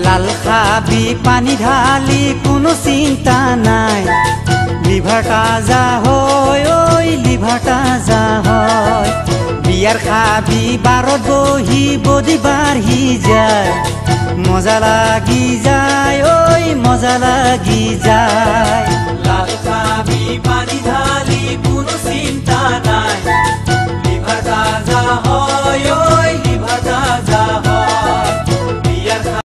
লাল খাবি পানি ঢালি কোনো চিন্তা নাই লিভার তাজা হয় ওই লিভার তাজা হয় বিয়ার খাবি বারত বহি বডি বাঢ়ি যায় মজা লাগি যায় ওই মজা লাগি যায় লাল